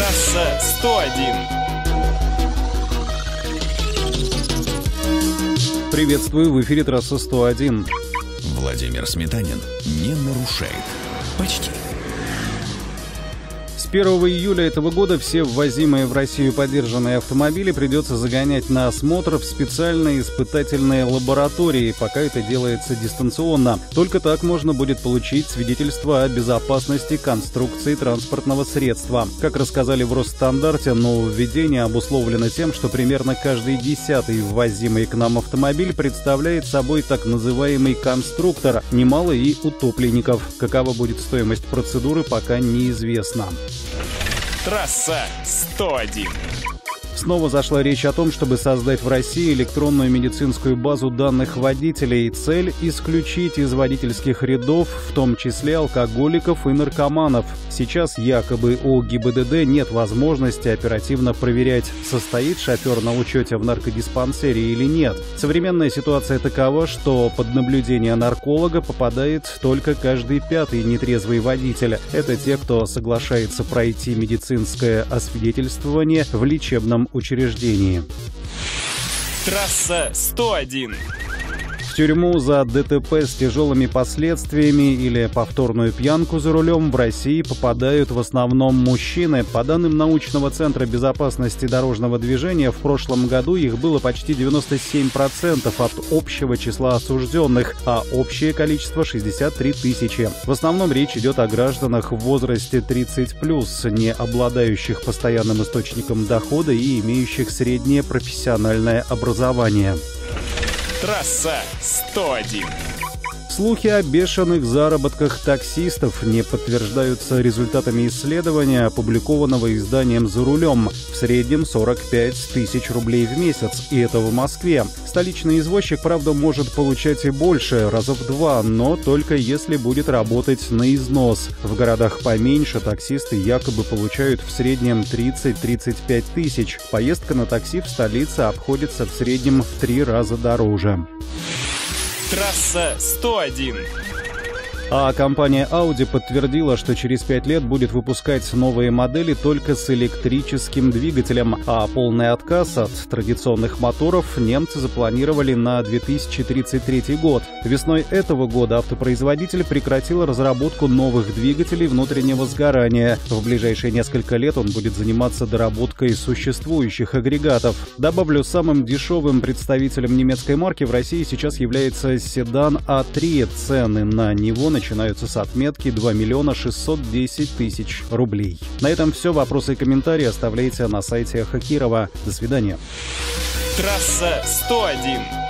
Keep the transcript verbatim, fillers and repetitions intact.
Трасса сто один. Приветствую, в эфире Трасса сто один. Владимир Сметанин не нарушает. Почти. С первого июля этого года все ввозимые в Россию подержанные автомобили придется загонять на осмотр в специальные испытательные лаборатории, пока это делается дистанционно. Только так можно будет получить свидетельство о безопасности конструкции транспортного средства. Как рассказали в Росстандарте, нововведение обусловлено тем, что примерно каждый десятый ввозимый к нам автомобиль представляет собой так называемый конструктор. Немало и утопленников. Какова будет стоимость процедуры, пока неизвестно. Трасса сто один. Снова зашла речь о том, чтобы создать в России электронную медицинскую базу данных водителей. Цель – исключить из водительских рядов, в том числе алкоголиков и наркоманов. Сейчас якобы у ГИБДД нет возможности оперативно проверять, состоит шофер на учете в наркодиспансере или нет. Современная ситуация такова, что под наблюдение нарколога попадает только каждый пятый нетрезвый водитель. Это те, кто соглашается пройти медицинское освидетельствование в лечебном учреждении. Трасса сто один. В тюрьму за ДТП с тяжелыми последствиями или повторную пьянку за рулем в России попадают в основном мужчины. По данным научного центра безопасности дорожного движения, в прошлом году их было почти девяносто семь процентов от общего числа осужденных, а общее количество шестьдесят три тысячи. В основном речь идет о гражданах в возрасте тридцать плюс, не обладающих постоянным источником дохода и имеющих среднее профессиональное образование. Трасса сто один. Слухи о бешеных заработках таксистов не подтверждаются результатами исследования, опубликованного изданием «За рулем». В среднем сорок пять тысяч рублей в месяц, и это в Москве. Столичный извозчик, правда, может получать и больше, раза в два, но только если будет работать на износ. В городах поменьше таксисты якобы получают в среднем тридцать-тридцать пять тысяч. Поездка на такси в столице обходится в среднем в три раза дороже. Трасса сто один. А компания Audi подтвердила, что через пять лет будет выпускать новые модели только с электрическим двигателем, а полный отказ от традиционных моторов немцы запланировали на две тысячи тридцать третий год. Весной этого года автопроизводитель прекратил разработку новых двигателей внутреннего сгорания. В ближайшие несколько лет он будет заниматься доработкой существующих агрегатов. Добавлю, самым дешевым представителем немецкой марки в России сейчас является седан а три. Цены на него начинаются с отметки два миллиона шестьсот десять тысяч рублей. На этом все. Вопросы и комментарии оставляйте на сайте Хакирова. До свидания. Трасса сто один.